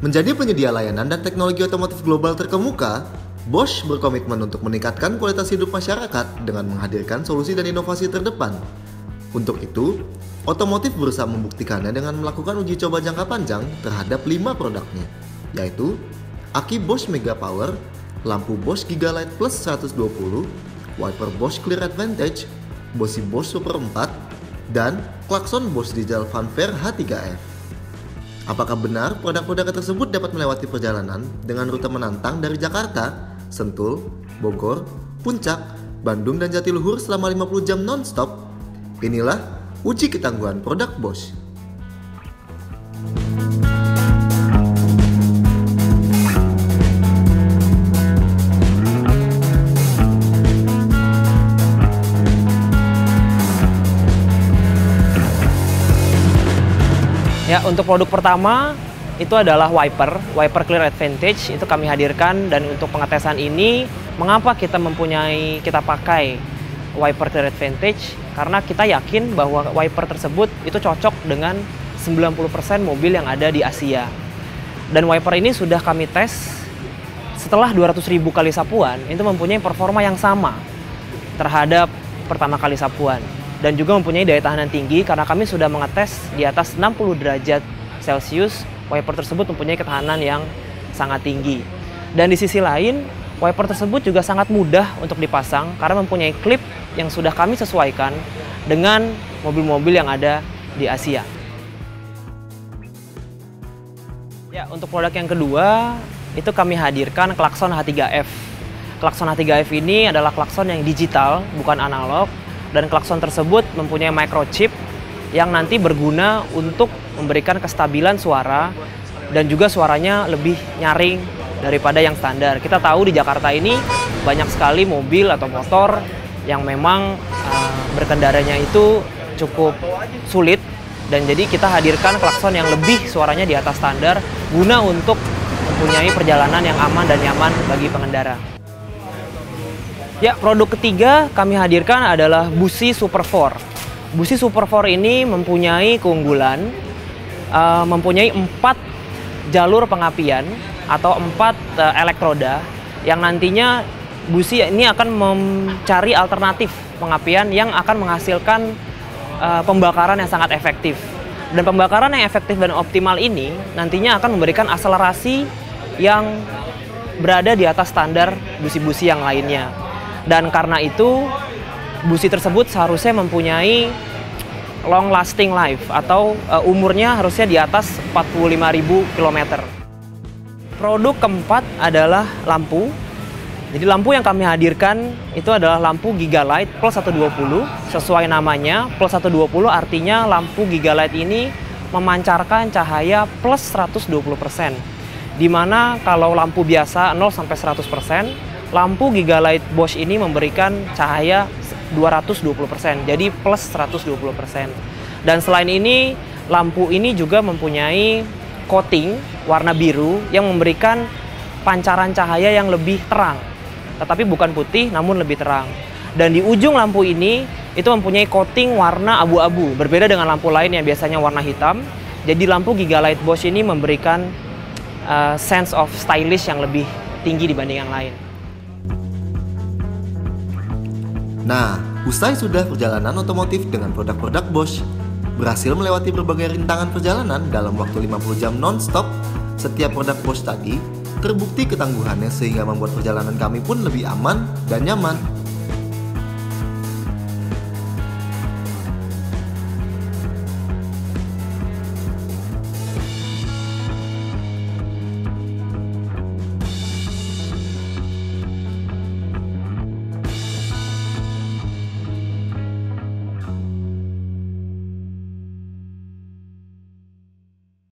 Menjadi penyedia layanan dan teknologi otomotif global terkemuka, Bosch berkomitmen untuk meningkatkan kualitas hidup masyarakat dengan menghadirkan solusi dan inovasi terdepan. Untuk itu, otomotif berusaha membuktikannya dengan melakukan uji coba jangka panjang terhadap 5 produknya, yaitu aki Bosch Mega Power, lampu Bosch Gigalight Plus 120, wiper Bosch Clear Advantage, busi Bosch Super 4, dan klakson Bosch Diesel Fanfare H3F. Apakah benar produk-produk tersebut dapat melewati perjalanan dengan rute menantang dari Jakarta, Sentul, Bogor, Puncak, Bandung, dan Jatiluhur selama 50 jam non-stop? Inilah uji ketangguhan produk Bosch. Ya, untuk produk pertama itu adalah wiper Clear Advantage. Itu kami hadirkan, dan untuk pengetesan ini mengapa kita pakai wiper Clear Advantage? Karena kita yakin bahwa wiper tersebut itu cocok dengan 90% mobil yang ada di Asia. Dan wiper ini sudah kami tes setelah 200.000 kali sapuan, itu mempunyai performa yang sama terhadap pertama kali sapuan. Dan juga mempunyai daya tahanan tinggi karena kami sudah mengetes di atas 60 derajat Celcius, wiper tersebut mempunyai ketahanan yang sangat tinggi. Dan di sisi lain, wiper tersebut juga sangat mudah untuk dipasang karena mempunyai klip yang sudah kami sesuaikan dengan mobil-mobil yang ada di Asia. Ya, untuk produk yang kedua, itu kami hadirkan klakson H3F. Klakson H3F ini adalah klakson yang digital, bukan analog. Dan klakson tersebut mempunyai microchip yang nanti berguna untuk memberikan kestabilan suara dan juga suaranya lebih nyaring daripada yang standar. Kita tahu di Jakarta ini banyak sekali mobil atau motor yang memang berkendaranya itu cukup sulit, dan jadi kita hadirkan klakson yang lebih suaranya di atas standar guna untuk mempunyai perjalanan yang aman dan nyaman bagi pengendara. Ya, produk ketiga kami hadirkan adalah busi Super 4. Busi Super 4 ini mempunyai keunggulan, mempunyai 4 jalur pengapian atau 4 elektroda, yang nantinya busi ini akan mencari alternatif pengapian yang akan menghasilkan pembakaran yang sangat efektif. Dan pembakaran yang efektif dan optimal ini nantinya akan memberikan akselerasi yang berada di atas standar busi-busi yang lainnya. Dan karena itu, busi tersebut seharusnya mempunyai long lasting life atau umurnya harusnya di atas 45.000 km. Produk keempat adalah lampu. Jadi lampu yang kami hadirkan itu adalah lampu Gigalight Plus 120. Sesuai namanya, Plus 120 artinya lampu Gigalight ini memancarkan cahaya plus 120%. Dimana kalau lampu biasa 0-100%, lampu Gigalight Bosch ini memberikan cahaya 220%, jadi plus 120%. Dan selain ini, lampu ini juga mempunyai coating warna biru yang memberikan pancaran cahaya yang lebih terang, tetapi bukan putih namun lebih terang. Dan di ujung lampu ini itu mempunyai coating warna abu-abu, berbeda dengan lampu lain yang biasanya warna hitam. Jadi lampu Gigalight Bosch ini memberikan sense of stylish yang lebih tinggi dibanding yang lain. Nah, usai sudah perjalanan otomotif dengan produk-produk Bosch, berhasil melewati berbagai rintangan perjalanan dalam waktu 50 jam non-stop, setiap produk Bosch tadi terbukti ketangguhannya sehingga membuat perjalanan kami pun lebih aman dan nyaman.